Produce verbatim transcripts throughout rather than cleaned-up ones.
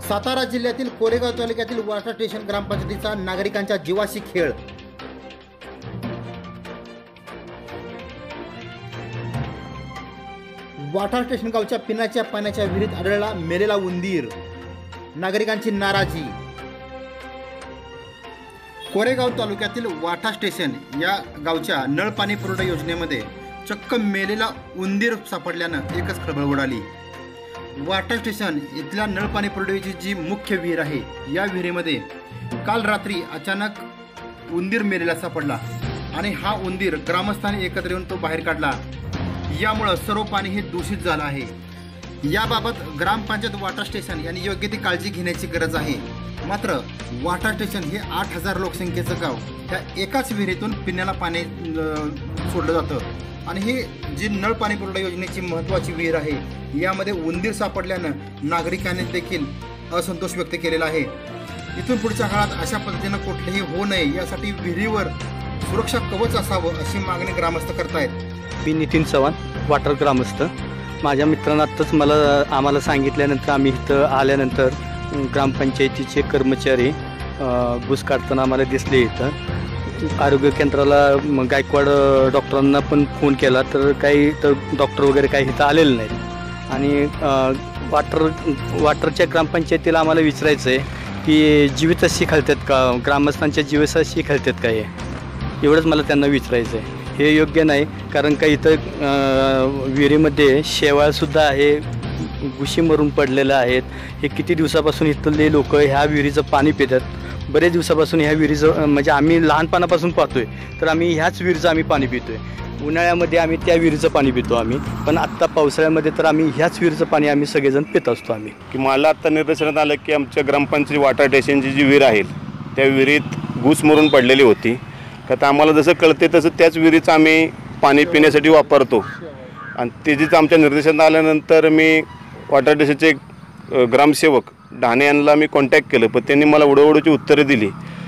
सातारा जिल्ह्यातील कोरेगाव तालुक्यातील वाठा स्टेशन ग्रामपंचायतीचा नागरिकांच्या जीवाशी खेळ। वाठा स्टेशन गावच्या पिण्याच्या पाण्याच्या विहिरीत आढळला मेलेला उंदीर, नागरिकांची नाराजी। कोरेगाव तालुक्यातील वाठा स्टेशन या गावच्या नळ पाणी पुरवठा योजनेमध्ये चक्क मेलेला उंदीर सापडल्यानं एकच खळबळ उडाली। वाठा स्टेशन इथल्या नळ पाणी पुरवठ्याची जी मुख्य विहीर आहे, या विहिरीमध्ये काल रात्री अचानक उंदीर मेलेला सापडला आणि हा उंदीर ग्रामस्थांनी एकत्र येऊन तो बाहेर काढला। यामुळे सर्व पाणी हे दूषित झालं आहे। याबाबत ग्रामपंचायत वाठा स्टेशन यांनी योग्य ती काळजी घेण्याची गरज आहे। मात्र वाठा स्टेशन हे आठ हजार लोकसंख्येचं गाव, त्या एकाच विहिरीतून पिण्याला पाणी सोडलं जातं आणि हे जी नळ पाणी पुरवठा योजनेची महत्त्वाची विहीर आहे, यामध्ये उंदीर सापडल्यानं नागरिकांनी देखील असंतोष व्यक्त केलेला आहे। इथून पुढच्या काळात अशा पद्धतीनं कुठलेही होऊ नये यासाठी विहिरीवर सुरक्षा कवच असावं अशी मागणी ग्रामस्थ करतायत। मी नितीन चव्हाण, वाटर ग्रामस्थ। माझ्या मित्रांना आत्ताच मला आम्हाला सांगितल्यानंतर आम्ही इथं आल्यानंतर ग्रामपंचायतीचे कर्मचारी घुस काढताना आम्हाला दिसले। इथं आरोग्य केंद्राला गायकवाड डॉक्टरांना पण फोन केला तर काही तर डॉक्टर वगैरे काही इथं आलेले नाहीत। आणि वाटर वाटरच्या ग्रामपंचायतीला आम्हाला विचारायचं आहे की जीवितशी खेळतात का, ग्रामस्थांच्या जीवितशी खेळतात का, हे एवढंच मला त्यांना विचारायचं आहे। हे योग्य नाही, कारण का इथं विहिरीमध्ये शेवाळसुद्धा आहे, घुशी मरून पडलेलं आहेत। हे किती दिवसापासून इथले लोक ह्या विहिरीचं पाणी पितात, बरेच दिवसापासून ह्या विहिरीचं म्हणजे आम्ही लहानपणापासून पाहतोय तर आम्ही ह्याच विहिरीचं आम्ही पाणी पितोय। उन्हाळ्यामध्ये आम्ही त्या विहिरीचं पाणी पितो आम्ही, पण आत्ता पावसाळ्यामध्ये तर आम्ही ह्याच विहिरीचं पाणी आम्ही सगळेजण पित असतो आम्ही। की मला आत्ता निदर्शनात आलं की आमच्या ग्रामपंचायत वाठा स्टेशनची जी विहीर आहे त्या विहिरीत घुस मरून पडलेली होती। का तर आम्हाला जसं कळते तसं त्याच विहिरीचं आम्ही पाणी पिण्यासाठी वापरतो आणि त्याचीच आमच्या निर्देशात आल्यानंतर मी वाठा स्टेशनचे ग्रामसेवक ढाणे यांना मी कॉन्टॅक्ट केलं, पण त्यांनी मला उडवडूची उत्तरं दिली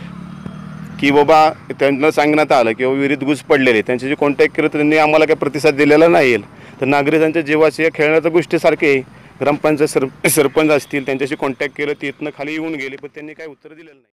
की बाबा त्यांना सांगण्यात आलं की विहिरीत घुस पडलेले, त्यांच्याशी कॉन्टॅक्ट केलं तर त्यांनी आम्हाला काही प्रतिसाद दिलेला नाही। तर नागरिकांच्या जीवाशी या खेळण्याच्या गोष्टीसारखे ग्रामपंचायत सर सरपंच असतील त्यांच्याशी कॉन्टॅक्ट केलं, ते इथनं खाली येऊन गेले पण त्यांनी काही उत्तर दिलेलं नाही।